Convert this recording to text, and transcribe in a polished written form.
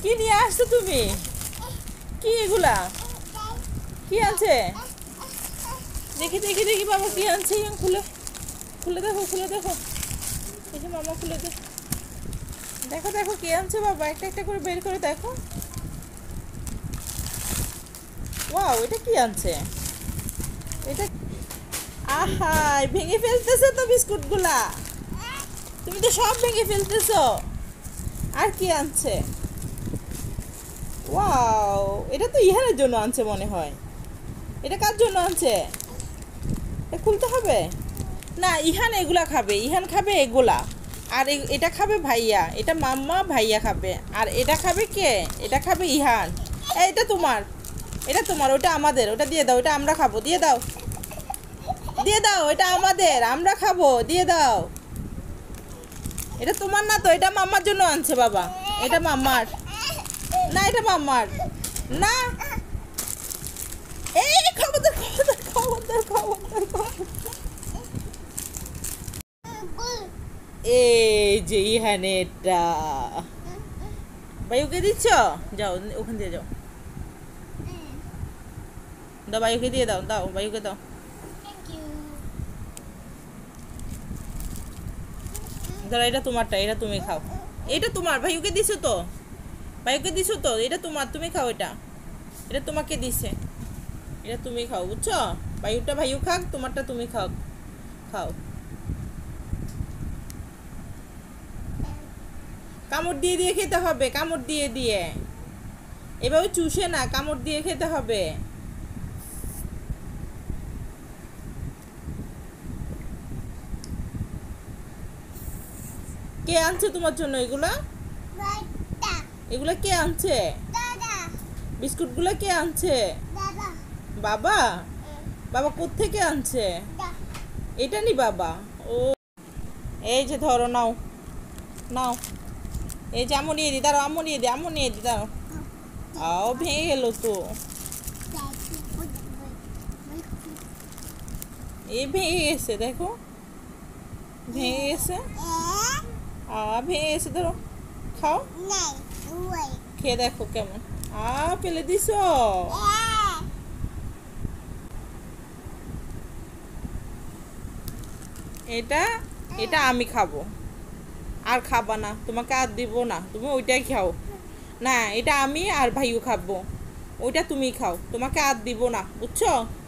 কি নিয়ে আসছো তুমি? কি এগুলা? কি আছে? দেখি দেখি দেখি বাবা কি আনছে। খুলে খুলে দেখো, খুলে দেখো। এই যে মামা খুলে দে। দেখো দেখো কি আনছে বাবা, একটা একটা করে বের করে দেখো। ওয়াও, এটা কি আনছে? এটা আহা, ভেঙে ফেলতেছে তো বিস্কুটগুলা। তুমি তো সব ভেঙে ফেলতেছো। আর কি আনছে? ওয়াও, এটা তো ইহানের জন্য আনছে মনে হয়। এটা কার জন্য আনছে? এটা খুলতে হবে না। ইহান এগুলা খাবে, ইহান খাবে এগুলা। আর এটা খাবে ভাইয়া, এটা মাম্মা ভাইয়া খাবে। আর এটা খাবে কে? এটা খাবে ইহান। এটা তোমার, এটা তোমার, ওটা আমাদের। ওটা দিয়ে দাও, ওটা আমরা খাবো। দিয়ে দাও, দিয়ে দাও। এটা আমাদের, আমরা খাবো। দিয়ে দাও। এটা তোমার না তো, এটা মাম্মার জন্য আনছে বাবা। এটা মাম্মার না, এটা মাম্মার না। এই খবরদার খবরদার খবরদার খবরদার খবরদার। এই যে ইহানে এটা ভাই ওকে দিচ্ছ। যাও ওখান দিয়ে যাও। দাও ভাইকে দিয়ে দাও, দাও ভাইকে দাও। ধরো এটা তোমারটা, এটা তুমি খাও। এটা তোমার, ভাইকে দিছো তো, ভাইকে দিছো তো। এটা তোমার, তুমি খাও। এটা এটা তোমাকে দিছে, এটা তুমি খাও, বুঝছো? ভাইউটা ভাইউ খাক, তোমারটা তুমি খাও। খাও। কামড় দিয়ে দিয়ে খেতে হবে, কামড় দিয়ে দিয়ে। এভাবে চুষে না, কামড় দিয়ে খেতে হবে। কে আনছে তোমার জন্য এগুলা? এগুলা কে আনছে? বিস্কুটগুলা কে আনছে? বাবা। বাবা কোত্থেকে আনছে? এটা নি বাবা। ও, এই যে ধরো, নাও নাও। এই যে আম্মু নিয়ে দি, দাঁড়াও, আম্মু নিয়ে দি, আম্মু নিয়ে দি, দাঁড়াও। আও, ভেঙে গেল তো। এই ভেঙে গেছে, দেখো ভেঙে গেছে। ভেঙে গেছে, ধরো খাও। খেয়ে দেখো কেমন। ফেলে দিছো। এটা এটা আমি খাবো, আর খাবা না, তোমাকে আর দিব না, তুমি ওইটাই খাও। না, এটা আমি আর ভাইও খাবো, ওইটা তুমি খাও, তোমাকে আর দিব না, বুঝছো?